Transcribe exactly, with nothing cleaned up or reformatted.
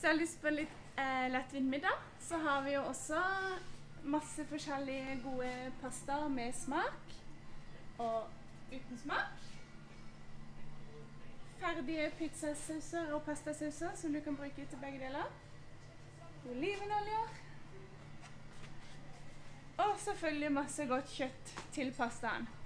du har lyst på litt eh, lettvint middag, så har vi jo også masse forskjellige gode pastaer med smak og uten smak. Ferdige pizzasauser og pastasauser som du kan bruke til begge deler. Olivenoljer. Og selvfølgelig masse godt kjøtt til pastaen.